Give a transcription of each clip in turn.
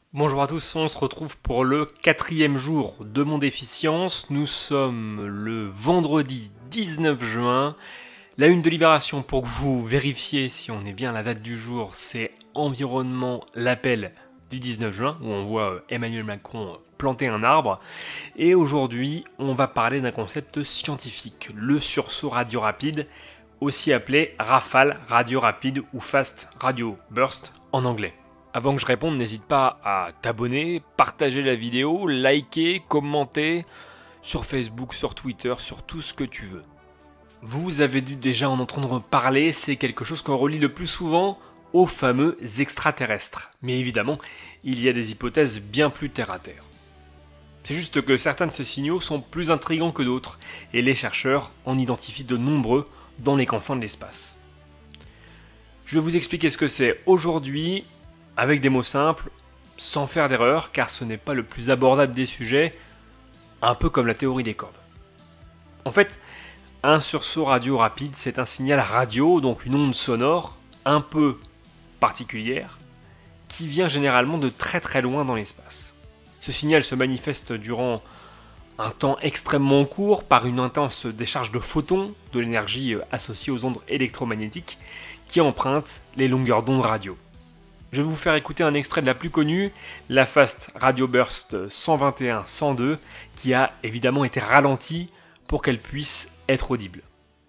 Bonjour à tous, on se retrouve pour le 4e jour de mon défi science. Nous sommes le vendredi 19 juin. La une de Libération, pour que vous vérifiez si on est bien à la date du jour, c'est Environnement, l'appel du 19 juin, où on voit Emmanuel Macron planter un arbre. Et aujourd'hui, on va parler d'un concept scientifique, le sursaut radio rapide, aussi appelé rafale radio rapide ou fast radio burst en anglais. Avant que je réponde, n'hésite pas à t'abonner, partager la vidéo, liker, commenter sur Facebook, sur Twitter, sur tout ce que tu veux. Vous avez dû déjà en entendre parler, c'est quelque chose qu'on relie le plus souvent aux fameux extraterrestres. Mais évidemment, il y a des hypothèses bien plus terre à terre. C'est juste que certains de ces signaux sont plus intrigants que d'autres, et les chercheurs en identifient de nombreux dans les confins de l'espace. Je vais vous expliquer ce que c'est aujourd'hui, avec des mots simples, sans faire d'erreur, car ce n'est pas le plus abordable des sujets, un peu comme la théorie des cordes. En fait, un sursaut radio rapide, c'est un signal radio, donc une onde sonore, un peu particulière, qui vient généralement de très très loin dans l'espace. Ce signal se manifeste durant un temps extrêmement court par une intense décharge de photons, de l'énergie associée aux ondes électromagnétiques, qui empruntent les longueurs d'onde radio. Je vais vous faire écouter un extrait de la plus connue, la Fast Radio Burst 121-102, qui a évidemment été ralentie pour qu'elle puisse être audible.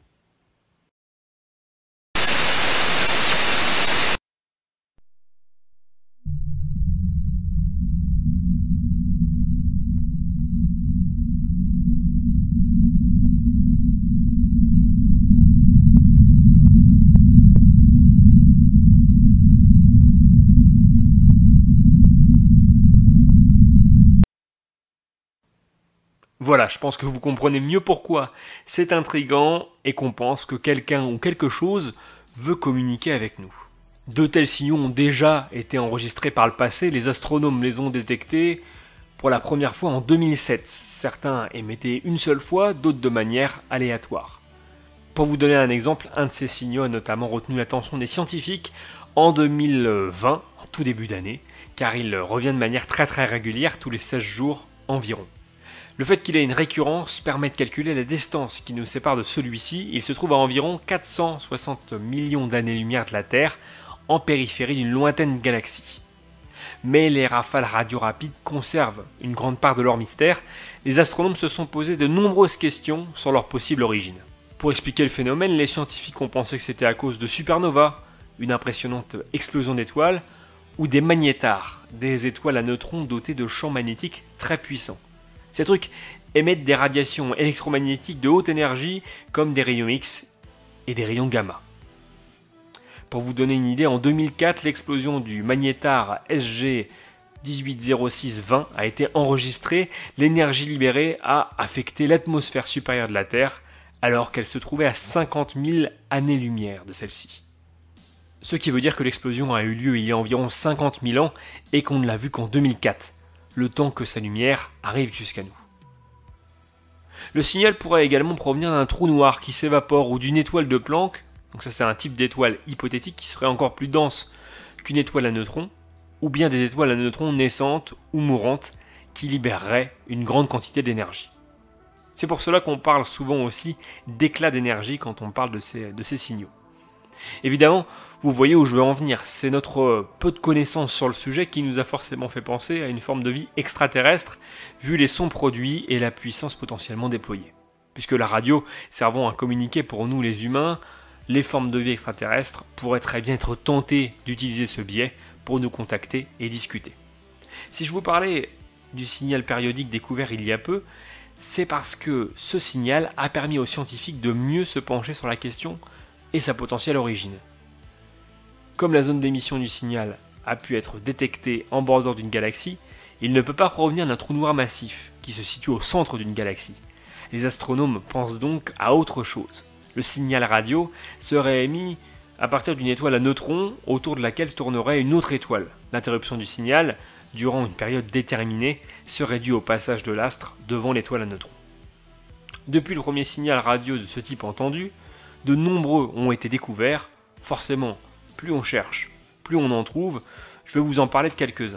Voilà, je pense que vous comprenez mieux pourquoi c'est intriguant et qu'on pense que quelqu'un ou quelque chose veut communiquer avec nous. De tels signaux ont déjà été enregistrés par le passé, les astronomes les ont détectés pour la première fois en 2007. Certains émettaient une seule fois, d'autres de manière aléatoire. Pour vous donner un exemple, un de ces signaux a notamment retenu l'attention des scientifiques en 2020, en tout début d'année, car il revient de manière très régulière tous les 16 jours environ. Le fait qu'il ait une récurrence permet de calculer la distance qui nous sépare de celui-ci. Il se trouve à environ 460 millions d'années-lumière de la Terre, en périphérie d'une lointaine galaxie. Mais les rafales radio rapides conservent une grande part de leur mystère. Les astronomes se sont posé de nombreuses questions sur leur possible origine. Pour expliquer le phénomène, les scientifiques ont pensé que c'était à cause de supernovas, une impressionnante explosion d'étoiles, ou des magnétars, des étoiles à neutrons dotées de champs magnétiques très puissants. Ces trucs émettent des radiations électromagnétiques de haute énergie comme des rayons X et des rayons gamma. Pour vous donner une idée, en 2004, l'explosion du magnétar SG 180620 a été enregistrée. L'énergie libérée a affecté l'atmosphère supérieure de la Terre alors qu'elle se trouvait à 50 000 années-lumière de celle-ci. Ce qui veut dire que l'explosion a eu lieu il y a environ 50 000 ans et qu'on ne l'a vue qu'en 2004. Le temps que sa lumière arrive jusqu'à nous. Le signal pourrait également provenir d'un trou noir qui s'évapore ou d'une étoile de Planck, donc ça c'est un type d'étoile hypothétique qui serait encore plus dense qu'une étoile à neutrons, ou bien des étoiles à neutrons naissantes ou mourantes qui libéreraient une grande quantité d'énergie. C'est pour cela qu'on parle souvent aussi d'éclat d'énergie quand on parle de ces signaux. Évidemment, vous voyez où je veux en venir, c'est notre peu de connaissances sur le sujet qui nous a forcément fait penser à une forme de vie extraterrestre, vu les sons produits et la puissance potentiellement déployée. Puisque la radio servant à communiquer pour nous les humains, les formes de vie extraterrestres pourraient très bien être tentées d'utiliser ce biais pour nous contacter et discuter. Si je vous parlais du signal périodique découvert il y a peu, c'est parce que ce signal a permis aux scientifiques de mieux se pencher sur la question et sa potentielle origine. Comme la zone d'émission du signal a pu être détectée en bordure d'une galaxie, il ne peut pas provenir d'un trou noir massif qui se situe au centre d'une galaxie. Les astronomes pensent donc à autre chose. Le signal radio serait émis à partir d'une étoile à neutrons autour de laquelle tournerait une autre étoile. L'interruption du signal, durant une période déterminée, serait due au passage de l'astre devant l'étoile à neutrons. Depuis le premier signal radio de ce type entendu, de nombreux ont été découverts. Forcément, plus on cherche, plus on en trouve. Je vais vous en parler de quelques-uns.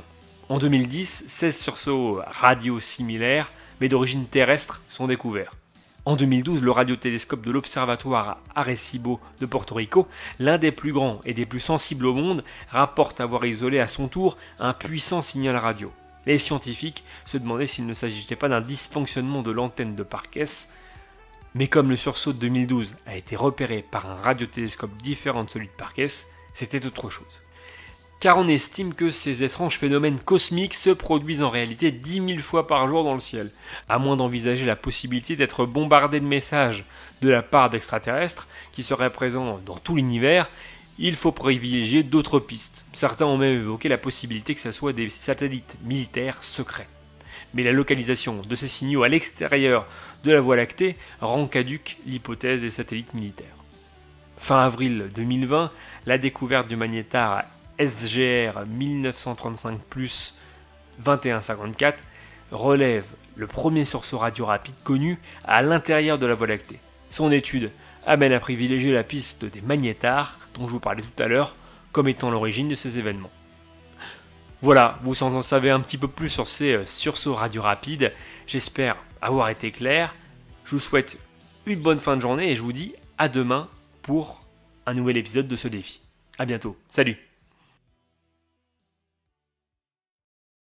En 2010, 16 sursauts radio similaires, mais d'origine terrestre, sont découverts. En 2012, le radiotélescope de l'Observatoire Arecibo de Porto Rico, l'un des plus grands et des plus sensibles au monde, rapporte avoir isolé à son tour un puissant signal radio. Les scientifiques se demandaient s'il ne s'agissait pas d'un dysfonctionnement de l'antenne de Parkes, mais comme le sursaut de 2012 a été repéré par un radiotélescope différent de celui de Parkes, c'était autre chose. Car on estime que ces étranges phénomènes cosmiques se produisent en réalité 10 000 fois par jour dans le ciel, à moins d'envisager la possibilité d'être bombardé de messages de la part d'extraterrestres qui seraient présents dans tout l'univers. Il faut privilégier d'autres pistes. Certains ont même évoqué la possibilité que ce soit des satellites militaires secrets. Mais la localisation de ces signaux à l'extérieur de la Voie lactée rend caduque l'hypothèse des satellites militaires. Fin avril 2020, la découverte du magnétar SGR 1935+2154 relève le premier sursaut radio rapide connu à l'intérieur de la Voie lactée. Son étude amène à privilégier la piste des magnétars, dont je vous parlais tout à l'heure, comme étant l'origine de ces événements. Voilà, vous en savez un petit peu plus sur ces sursauts radio rapides. J'espère avoir été clair. Je vous souhaite une bonne fin de journée et je vous dis à demain pour un nouvel épisode de ce défi. A bientôt, salut!